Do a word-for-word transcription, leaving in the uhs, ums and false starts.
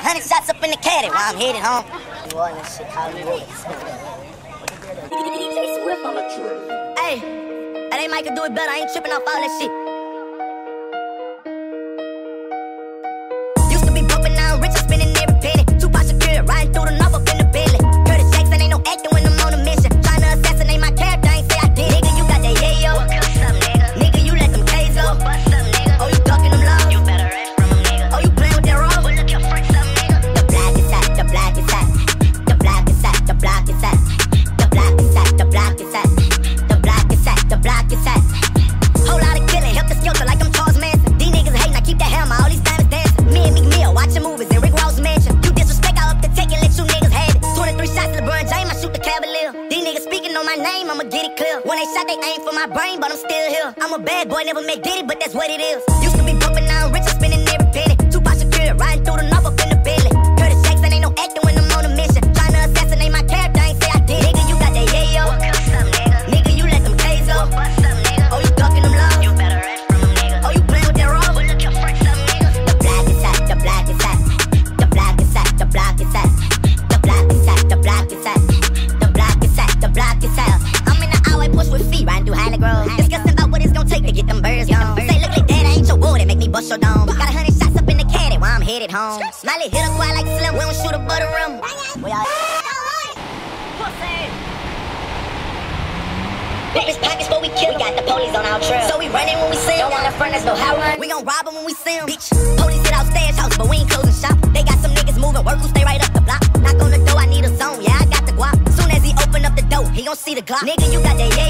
hundred shots up in the caddy while I'm headed home. You all that shit, call me Willis. D J Swift on the truth. Hey, that ain't Mike can do it better. I ain't tripping off all that shit. Used to be broken, now I'm rich and spending every penny. Tupac secure, riding through the north up in the Bentley. Curtis Jackson ain't no acting when I'm on a mission. Trying to assassinate my character, I ain't say I did. Nigga, you got that yayo. What's up, nigga? Nigga, you let them K's go. What's up, nigga? Oh, you ducking them lows? You better rest from them, nigga. Oh, you playing with that roll? Well, look your freaks up, nigga. The block is hot, the block is hot. The block is hot, the block is hot. The block is hot, the block is hot. The block is hot, the block is hot. Whole lot of killing, help the skills like I'm Charles Manson. These niggas hating, I keep that hammer, all these diamonds dancing. Me and Meek Mill watching movies in Rick Ross mansion. You disrespect, I up to take and let you niggas have it. twenty-three shots to LeBron James, I shoot the Cavalier. These niggas speaking on my name, I'ma get it clear. When they shot, they aim for my brain, but I'm still here. I'm a bad boy, never met Diddy, but that's what it is. Used to be broken, now I'm rich and spending every penny. Tupac secure, riding through the north up in the Bentley. Curtis Jackson ain't no acting when I'm on a mission. Trying to assassinate my character, I ain't say I did. Nigga, you got that yayo. What's up, nigga? Nigga, you let them K's go. What's up, nigga? Oh, you ducking them lows? You better rest from them, nigga. Oh, you playing with that roll? Well, look your freaks up, nigga. The block is hot, the block is hot. The block is hot, the block is hot. The block is hot, the block is hot. The block is hot, the block is hot. I'm in the highway push with feet, riding through Highland Grove. Discussing about what it's gonna take to get them birds gone. Say, look like that, I ain't your boy, that make me bust your dome. Got a hundred shots up in the caddy while I'm headed home. Smiley hit a quad like Slim, we don't shoot a butter rim. We all Whip his pockets before we kill. We got the police on our trail, so we running when we see 'em. Don't wanna front us, no how run. We gon' rob 'em when we see 'em. Bitch, police hit out stage house, but we ain't closing shop. They got some niggas moving, work who stay right up the block. Knock on the door, I need a zone, yeah, I got the guap. Soon as he open up the door, he gon' see the Glock. Nigga, you got that yeah.